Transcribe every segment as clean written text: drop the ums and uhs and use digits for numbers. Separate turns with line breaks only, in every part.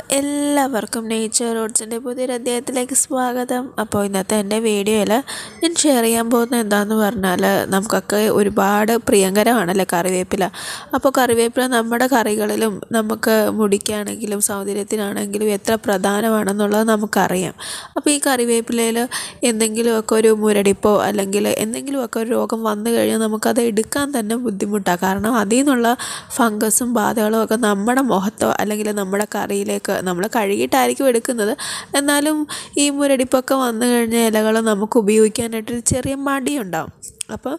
എല്ലാവർക്കും നേച്ചർ റൂട്ട്സിൻ്റെ പുതിയൊരു അധ്യായത്തിലേക്ക് സ്വാഗതം. അപ്പോൾ ഇന്നത്തെ എൻ്റെ വീഡിയോയിൽ ഞാൻ ഷെയർ ചെയ്യാൻ പോകുന്നത് എന്താണെന്ന് പറഞ്ഞാൽ, നമുക്കൊക്കെ ഒരുപാട് പ്രിയങ്കരമാണല്ലേ കറിവേപ്പില. അപ്പോൾ കറിവേപ്പില നമ്മുടെ കറികളിലും നമുക്ക് മുടിക്കാണെങ്കിലും സൗന്ദര്യത്തിനാണെങ്കിലും എത്ര പ്രധാനമാണെന്നുള്ളത് നമുക്കറിയാം. അപ്പോൾ ഈ കറിവേപ്പിലയിൽ എന്തെങ്കിലുമൊക്കെ ഒരു മുരടിപ്പോ അല്ലെങ്കിൽ എന്തെങ്കിലുമൊക്കെ ഒരു രോഗം വന്നു കഴിഞ്ഞാൽ നമുക്കത് എടുക്കാൻ തന്നെ ബുദ്ധിമുട്ടാണ്. കാരണം അതിൽ നിന്നുള്ള ഫംഗസും ബാധകളും ഒക്കെ നമ്മുടെ മുഖത്തോ അല്ലെങ്കിൽ നമ്മുടെ കറിയിലേക്ക് നമ്മൾ കഴുകിയിട്ടായിരിക്കും എടുക്കുന്നത്. എന്നാലും ഈ മുരടിപ്പൊക്കെ വന്നു കഴിഞ്ഞ ഇലകൾ നമുക്ക് ഉപയോഗിക്കാനായിട്ടൊരു ചെറിയ മടിയുണ്ടാവും. അപ്പോൾ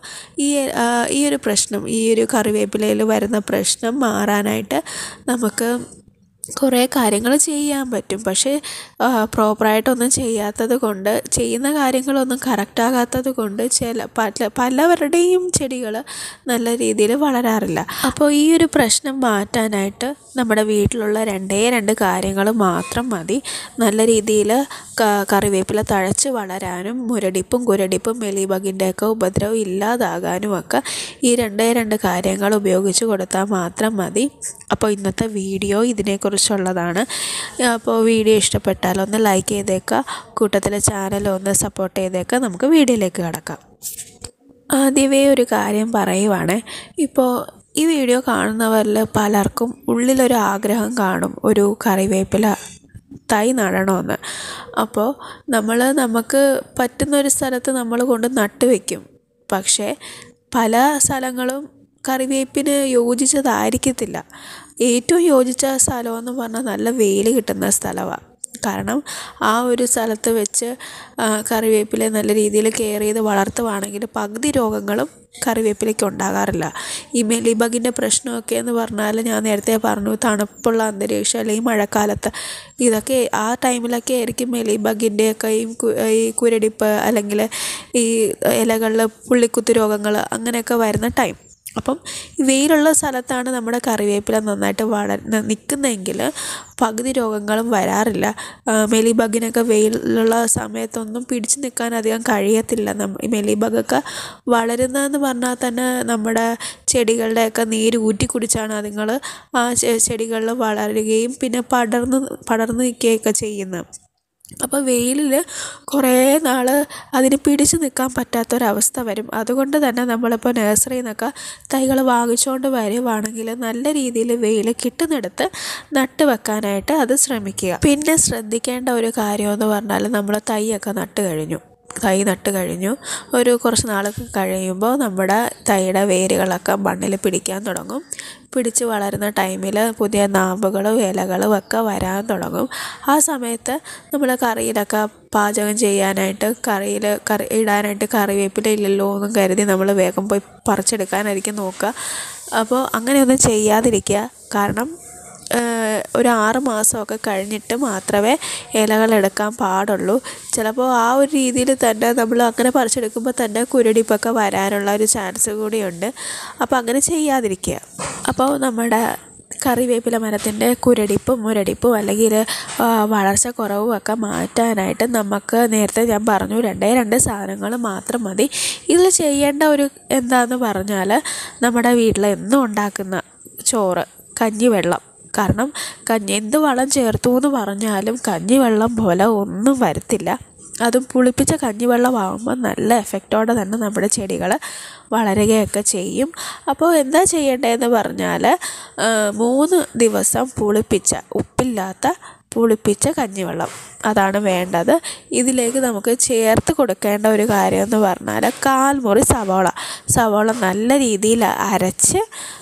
ഈ ഒരു പ്രശ്നം, ഈ ഒരു കറിവേപ്പിലയിൽ വരുന്ന പ്രശ്നം മാറാനായിട്ട് നമുക്ക് കുറേ കാര്യങ്ങൾ ചെയ്യാൻ പറ്റും. പക്ഷേ പ്രോപ്പറായിട്ടൊന്നും ചെയ്യാത്തത് കൊണ്ട്, ചെയ്യുന്ന കാര്യങ്ങളൊന്നും കറക്റ്റാകാത്തത് കൊണ്ട് പലവരുടെയും ചെടികൾ നല്ല രീതിയിൽ വളരാറില്ല. അപ്പോൾ ഈ ഒരു പ്രശ്നം മാറ്റാനായിട്ട് നമ്മുടെ വീട്ടിലുള്ള രണ്ട് കാര്യങ്ങൾ മാത്രം മതി നല്ല രീതിയിൽ കറിവേപ്പില തഴച്ച് വളരാനും മുരടിപ്പും കുരടിപ്പും മെലിബഗിൻ്റെയൊക്കെ ഉപദ്രവം ഇല്ലാതാകാനുമൊക്കെ ഈ രണ്ട് കാര്യങ്ങൾ ഉപയോഗിച്ച് കൊടുത്താൽ മാത്രം മതി. അപ്പോൾ ഇന്നത്തെ വീഡിയോ ഇതിനെക്കുറിച്ചുള്ളതാണ്. അപ്പോൾ വീഡിയോ ഇഷ്ടപ്പെട്ടാൽ ഒന്ന് ലൈക്ക് ചെയ്തേക്കുക, കൂട്ടത്തിലെ ചാനൽ ഒന്ന് സപ്പോർട്ട് ചെയ്തേക്കുക. നമുക്ക് വീഡിയോയിലേക്ക് കിടക്കാം. ആദ്യമേ ഒരു കാര്യം പറയുവാണ്. ഇപ്പോൾ ഈ വീഡിയോ കാണുന്നവരിൽ പലർക്കും ഉള്ളിലൊരു ആഗ്രഹം കാണും, ഒരു കറിവേപ്പില തൈ നടണമെന്ന്. അപ്പോൾ നമുക്ക് പറ്റുന്നൊരു സ്ഥലത്ത് നമ്മൾ കൊണ്ട് നട്ടുവെക്കും. പക്ഷേ പല സ്ഥലങ്ങളും കറിവേപ്പിന് യോജിച്ചതായിരിക്കത്തില്ല. ഏറ്റവും യോജിച്ച സ്ഥലമെന്ന് പറഞ്ഞാൽ നല്ല വെയിൽ കിട്ടുന്ന സ്ഥലമാണ്. കാരണം ആ ഒരു സ്ഥലത്ത് വെച്ച് കറിവേപ്പില നല്ല രീതിയിൽ കെയർ ചെയ്ത് വളർത്തുവാണെങ്കിൽ പകുതി രോഗങ്ങളും കറിവേപ്പിലയ്ക്ക് ഉണ്ടാകാറില്ല. ഈ മെലിബഗിൻ്റെ പ്രശ്നമൊക്കെ എന്ന് പറഞ്ഞാൽ ഞാൻ നേരത്തെ പറഞ്ഞു, തണുപ്പുള്ള അന്തരീക്ഷം അല്ലെങ്കിൽ മഴക്കാലത്ത് ഇതൊക്കെ ആ ടൈമിലൊക്കെ ആയിരിക്കും മെലിബഗിൻ്റെയൊക്കെ ഈ കുരടിപ്പ് അല്ലെങ്കിൽ ഈ ഇലകളിൽ പുള്ളിക്കുത്ത് രോഗങ്ങൾ അങ്ങനെയൊക്കെ വരുന്ന ടൈം. അപ്പം വെയിലുള്ള സ്ഥലത്താണ് നമ്മുടെ കറിവേപ്പില നന്നായിട്ട് നിൽക്കുന്നതെങ്കിൽ പകുതി രോഗങ്ങളും വരാറില്ല. മെലിബഗിനൊക്കെ വെയിലുള്ള സമയത്തൊന്നും പിടിച്ചു നിൽക്കാൻ അധികം കഴിയത്തില്ല. മെലിബഗൊക്കെ വളരുന്നതെന്ന് പറഞ്ഞാൽ തന്നെ നമ്മുടെ ചെടികളുടെയൊക്കെ നീര് ഊറ്റി കുടിച്ചാണ് അതുങ്ങൾ ആ ചെടികളിൽ വളരുകയും പിന്നെ പടർന്ന് നിൽക്കുകയൊക്കെ ചെയ്യുന്നത്. അപ്പോൾ വെയിലിൽ കുറേ നാൾ അതിന് പിടിച്ചു നിൽക്കാൻ പറ്റാത്തൊരവസ്ഥ വരും. അതുകൊണ്ട് തന്നെ നമ്മളിപ്പോൾ നഴ്സറിയിൽ നിന്നൊക്കെ തൈകൾ വാങ്ങിച്ചുകൊണ്ട് വരുവാണെങ്കിൽ നല്ല രീതിയിൽ വെയിൽ കിട്ടുന്നിടത്ത് നട്ട് വെക്കാനായിട്ട് അത് ശ്രമിക്കുക. പിന്നെ ശ്രദ്ധിക്കേണ്ട ഒരു കാര്യമെന്ന് പറഞ്ഞാൽ, നമ്മൾ തൈയൊക്കെ നട്ട് കഴിഞ്ഞു ഒരു കുറച്ച് നാളൊക്കെ കഴിയുമ്പോൾ നമ്മുടെ തൈയുടെ വേരുകളൊക്കെ മണ്ണിൽ പിടിക്കാൻ തുടങ്ങും. പിടിച്ച് വളരുന്ന ടൈമിൽ പുതിയ നാമ്പുകളും ഇലകളും ഒക്കെ വരാൻ തുടങ്ങും. ആ സമയത്ത് നമ്മൾ കറിയിലൊക്കെ പാചകം ചെയ്യാനായിട്ട് കറി ഇടാനായിട്ട് കറിവേപ്പില ഇല്ലല്ലോ എന്നും കരുതി നമ്മൾ വേഗം പോയി പറിച്ചെടുക്കാനായിരിക്കും നോക്കുക. അപ്പോൾ അങ്ങനെയൊന്നും ചെയ്യാതിരിക്കുക. കാരണം ഒരു 6 മാസമൊക്കെ കഴിഞ്ഞിട്ട് മാത്രമേ ഇലകളെടുക്കാൻ പാടുള്ളൂ. ചിലപ്പോൾ ആ ഒരു രീതിയിൽ തന്നെ നമ്മൾ അങ്ങനെ പറിച്ചെടുക്കുമ്പോൾ തന്നെ കുരുടിപ്പൊക്കെ വരാനുള്ള ഒരു ചാൻസ് കൂടിയുണ്ട്. അപ്പോൾ അങ്ങനെ ചെയ്യാതിരിക്കുക. അപ്പോൾ നമ്മുടെ കറിവേപ്പില മരത്തിൻ്റെ കുരടിപ്പും മുരടിപ്പും അല്ലെങ്കിൽ വളർച്ച കുറവും ഒക്കെ മാറ്റാനായിട്ട് നമുക്ക് നേരത്തെ ഞാൻ പറഞ്ഞു രണ്ട് സാധനങ്ങൾ മാത്രം മതി. ഇതിൽ ചെയ്യേണ്ട ഒരു എന്താണെന്ന് പറഞ്ഞാൽ, നമ്മുടെ വീട്ടിൽ എന്നും ഉണ്ടാക്കുന്ന ചോറ്, കഞ്ഞിവെള്ളം. കാരണം എന്ത് വളം ചേർത്തു എന്ന് പറഞ്ഞാലും കഞ്ഞിവെള്ളം പോലെ ഒന്നും വരത്തില്ല. അതും പുളിപ്പിച്ച കഞ്ഞിവെള്ളമാകുമ്പോൾ നല്ല എഫക്റ്റോടെ തന്നെ നമ്മുടെ ചെടികൾ വളരുകയൊക്കെ ചെയ്യും. അപ്പോൾ എന്താ ചെയ്യേണ്ടതെന്ന് പറഞ്ഞാൽ, 3 ദിവസം ഉപ്പില്ലാത്ത പുളിപ്പിച്ച കഞ്ഞിവെള്ളം അതാണ് വേണ്ടത്. ഇതിലേക്ക് നമുക്ക് ചേർത്ത് കൊടുക്കേണ്ട ഒരു കാര്യമെന്ന് പറഞ്ഞാൽ, 1/4 മുറി സവോള നല്ല രീതിയിൽ അരച്ച്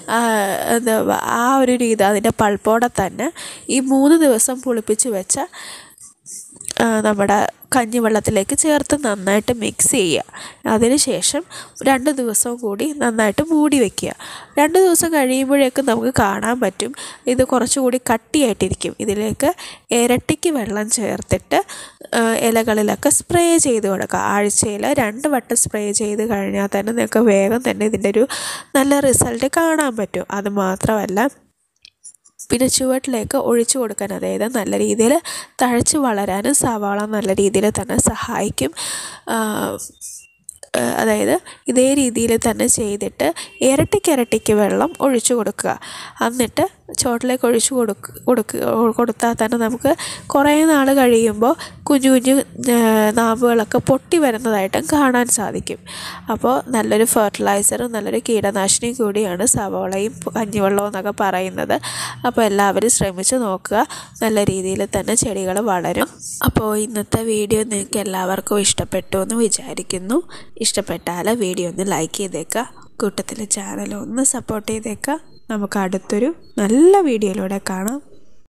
ആ ഒരു രീതി അതിൻ്റെ പൾപ്പോടെ തന്നെ ഈ 3 ദിവസം പുളിപ്പിച്ച് വെച്ച നമ്മുടെ കഞ്ഞിവെള്ളത്തിലേക്ക് ചേർത്ത് നന്നായിട്ട് മിക്സ് ചെയ്യുക. അതിനുശേഷം 2 ദിവസം കൂടി നന്നായിട്ട് മൂടി വയ്ക്കുക. 2 ദിവസം കഴിയുമ്പോഴേക്കും നമുക്ക് കാണാൻ പറ്റും ഇത് കുറച്ചുകൂടി കട്ടിയായിട്ടിരിക്കും. ഇതിലേക്ക് ഇരട്ടിക്ക് വെള്ളം ചേർത്തിട്ട് ഇലകളിലൊക്കെ സ്പ്രേ ചെയ്ത് കൊടുക്കുക. ആഴ്ചയിൽ 2 വട്ടം സ്പ്രേ ചെയ്ത് കഴിഞ്ഞാൽ തന്നെ നിങ്ങൾക്ക് വേഗം തന്നെ ഇതിൻ്റെ ഒരു നല്ല റിസൾട്ട് കാണാൻ പറ്റും. അതുമാത്രമല്ല, പിന്നെ ചുവട്ടിലേക്ക് ഒഴിച്ചു കൊടുക്കാൻ, അതായത് നല്ല രീതിയിൽ തഴച്ച് വളരാനും സവാള നല്ല രീതിയിൽ തന്നെ സഹായിക്കും. അതായത് ഇതേ രീതിയിൽ തന്നെ ചെയ്തിട്ട് ഇരട്ടിക്ക് വെള്ളം ഒഴിച്ചു കൊടുക്കുക. എന്നിട്ട് ചോട്ടിലേക്ക് ഒഴിച്ച് കൊടുത്താൽ തന്നെ നമുക്ക് കുറേ നാൾ കഴിയുമ്പോൾ കുഞ്ഞു കുഞ്ഞു നാമ്പുകളൊക്കെ പൊട്ടി വരുന്നതായിട്ടും കാണാൻ സാധിക്കും. അപ്പോൾ നല്ലൊരു ഫെർട്ടിലൈസറും നല്ലൊരു കീടനാശിനിയും കൂടിയാണ് സവോളയും കഞ്ഞിവെള്ളവും എന്നൊക്കെ പറയുന്നത്. അപ്പോൾ എല്ലാവരും ശ്രമിച്ച് നോക്കുക, നല്ല രീതിയിൽ തന്നെ ചെടികൾ വളരും. അപ്പോൾ ഇന്നത്തെ വീഡിയോ നിങ്ങൾക്ക് എല്ലാവർക്കും ഇഷ്ടപ്പെട്ടു എന്ന് വിചാരിക്കുന്നു. ഇഷ്ടപ്പെട്ടാൽ വീഡിയോ ഒന്ന് ലൈക്ക് ചെയ്തേക്കുക, കൂട്ടത്തിൽ ചാനൽ ഒന്ന് സപ്പോർട്ട് ചെയ്തേക്കുക. നമുക്ക് അടുത്തൊരു നല്ല വീഡിയോയിലൂടെ കാണാം.